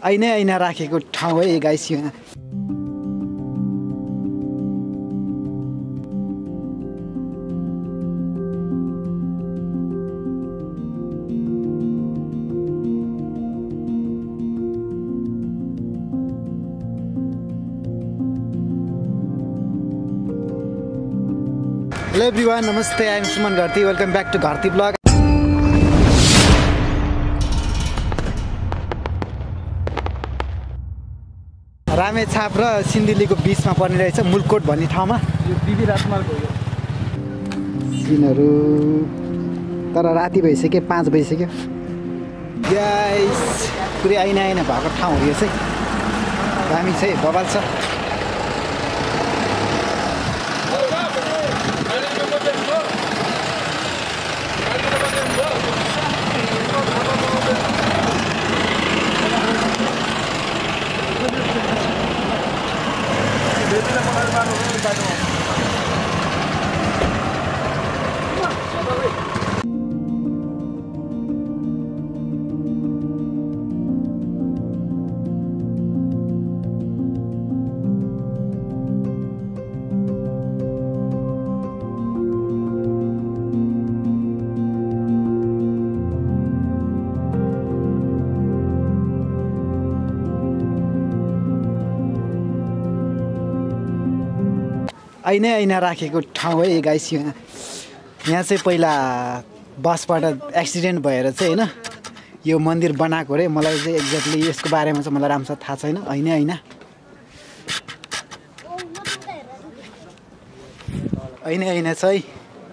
ऐना ऐना राखेको ठाउँ है गाइस यहाँ। Hello everyone, namaste. I am Suman Gharti. Welcome back to Ghartivlogs. Ramechhap र सिन्धुलीको बीचमा पर्ने रहेछ mulkot भन्ने ठाउँमा। यो दिदी राजमार्ग हो यो। सिनहरु तर राति भइसक्यो 5 बजिसक्यो। गाइस पुरै ऐना ऐना भएको ठाउँ हो यो चाहिँ। दामी छ है, बबाल छ। ऐना ऐना राखेको ठाउँ है गाइस यहाँ। यहाँ चाहिँ पहिला बसबाट एक्सिडेन्ट भएर चाहिँ हैन यो मन्दिर बनाएको रे। मलाई चाहिँ एक्ज्याक्टली यसको बारेमा चाहिँ मलाई राम्रोसँग थाहा छैन। ऐना ऐना ऐना ऐना छ है।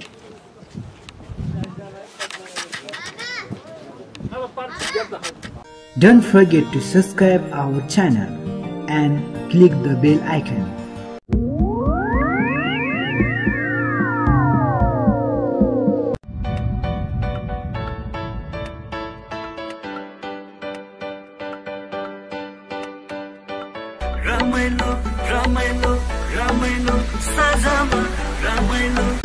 Don't forget to subscribe our channel and click the bell icon. Ramailo, Ramailo, Ramailo, Sajama, Ramailo,